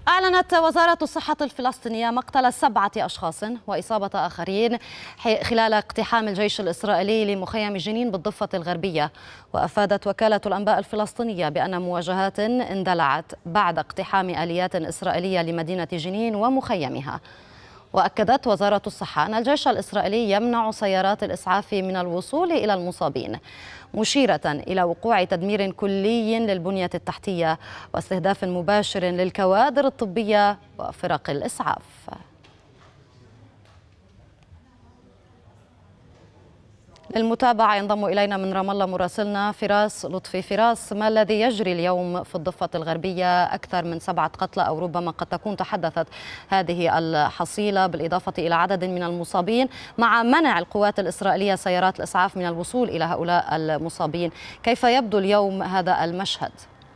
أعلنت وزارة الصحة الفلسطينية مقتل 7 أشخاص وإصابة آخرين خلال اقتحام الجيش الإسرائيلي لمخيم جنين بالضفة الغربية. وأفادت وكالة الأنباء الفلسطينية بأن مواجهات اندلعت بعد اقتحام آليات إسرائيلية لمدينة جنين ومخيمها. وأكدت وزارة الصحة أن الجيش الإسرائيلي يمنع سيارات الإسعاف من الوصول إلى المصابين، مشيرة إلى وقوع تدمير كلي للبنية التحتية واستهداف مباشر للكوادر الطبية وفرق الإسعاف. للمتابعة ينضم إلينا من رام الله مراسلنا فراس لطفي. فراس، ما الذي يجري اليوم في الضفة الغربية؟ أكثر من 7 قتلى أو ربما قد تكون تحدثت هذه الحصيلة، بالإضافة إلى عدد من المصابين، مع منع القوات الإسرائيلية سيارات الإسعاف من الوصول إلى هؤلاء المصابين. كيف يبدو اليوم هذا المشهد؟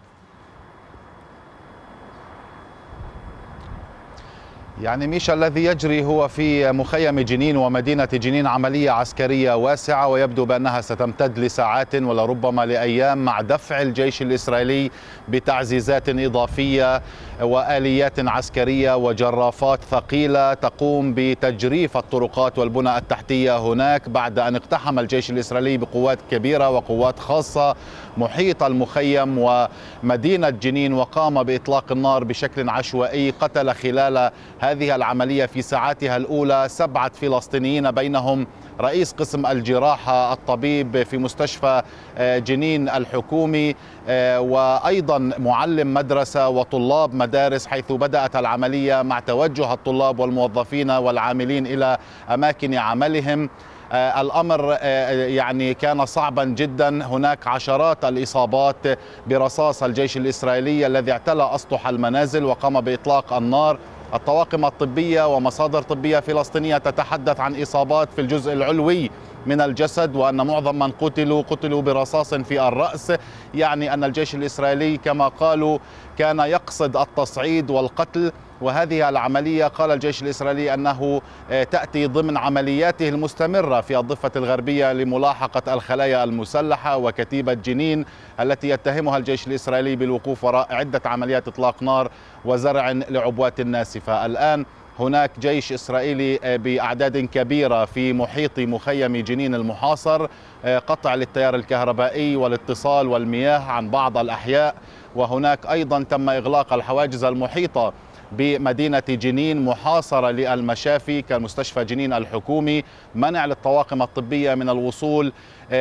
يعني ميشا، الذي يجري هو في مخيم جنين ومدينة جنين عملية عسكرية واسعة، ويبدو بأنها ستمتد لساعات ولربما لأيام، مع دفع الجيش الإسرائيلي بتعزيزات إضافية وآليات عسكرية وجرافات ثقيلة تقوم بتجريف الطرقات والبنى التحتية هناك، بعد أن اقتحم الجيش الإسرائيلي بقوات كبيرة وقوات خاصة محيط المخيم ومدينة جنين، وقام بإطلاق النار بشكل عشوائي. قتل خلال هذه العملية في ساعاتها الأولى 7 فلسطينيين، بينهم رئيس قسم الجراحة الطبيب في مستشفى جنين الحكومي، وأيضا معلم مدرسة وطلاب مدارس، حيث بدأت العملية مع توجه الطلاب والموظفين والعاملين إلى أماكن عملهم. الأمر يعني كان صعبا جدا. هناك عشرات الإصابات برصاص الجيش الإسرائيلي الذي اعتلى أسطح المنازل وقام بإطلاق النار. الطواقم الطبية ومصادر طبية فلسطينية تتحدث عن إصابات في الجزء العلوي من الجسد، وأن معظم من قتلوا برصاص في الرأس. يعني أن الجيش الإسرائيلي كما قالوا كان يقصد التصعيد والقتل. وهذه العملية قال الجيش الإسرائيلي أنه تأتي ضمن عملياته المستمرة في الضفة الغربية لملاحقة الخلايا المسلحة وكتيبة جنين التي يتهمها الجيش الإسرائيلي بالوقوف وراء عدة عمليات إطلاق نار وزرع لعبوات الناسفة. الآن هناك جيش إسرائيلي بأعداد كبيرة في محيط مخيم جنين المحاصر، قطع للتيار الكهربائي والاتصال والمياه عن بعض الأحياء. وهناك أيضا تم إغلاق الحواجز المحيطة بمدينة جنين، محاصرة للمشافي كمستشفى جنين الحكومي، منع للطواقم الطبية من الوصول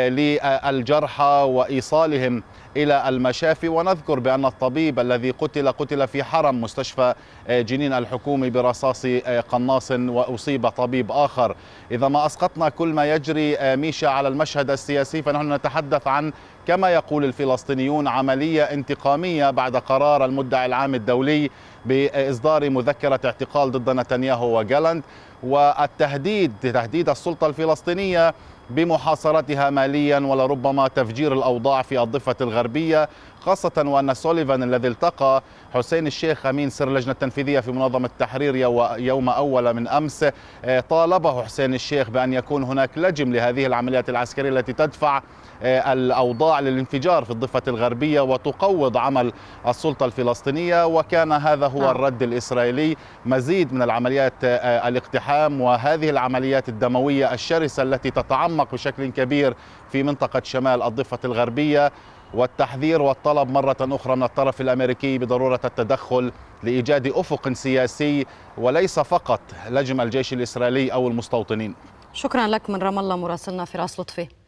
للجرحى وإيصالهم إلى المشافي. ونذكر بأن الطبيب الذي قتل في حرم مستشفى جنين الحكومي برصاص قناص، وأصيب طبيب آخر. إذا ما أسقطنا كل ما يجري ميشا على المشهد السياسي، فنحن نتحدث عن كما يقول الفلسطينيون عملية انتقامية بعد قرار المدعي العام الدولي بإصدار مذكرة اعتقال ضد نتنياهو وجالنت، تهديد السلطة الفلسطينية بمحاصرتها ماليا ولربما تفجير الأوضاع في الضفة الغربية، خاصة وأن سوليفان الذي التقى حسين الشيخ أمين سر اللجنة التنفيذية في منظمة التحرير يوم أول من أمس، طالبه حسين الشيخ بأن يكون هناك لجم لهذه العمليات العسكرية التي تدفع الأوضاع للانفجار في الضفة الغربية وتقوض عمل السلطة الفلسطينية. وكان هذا هو الرد الإسرائيلي، مزيد من العمليات الاقتحام وهذه العمليات الدموية الشرسة التي تتعمق بشكل كبير في منطقة شمال الضفة الغربية، والتحذير والطلب مرة أخرى من الطرف الأمريكي بضرورة التدخل لإيجاد أفق سياسي وليس فقط لجم الجيش الإسرائيلي أو المستوطنين. شكرا لك من رام الله مراسلنا فراس لطفي.